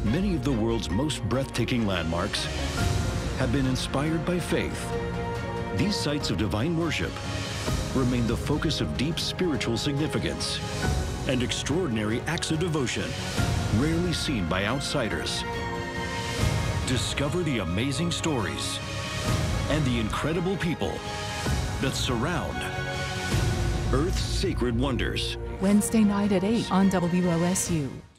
Many of the world's most breathtaking landmarks have been inspired by faith. These sites of divine worship remain the focus of deep spiritual significance and extraordinary acts of devotion, rarely seen by outsiders. Discover the amazing stories and the incredible people that surround Earth's sacred wonders. Wednesday night at 8 on WOSU.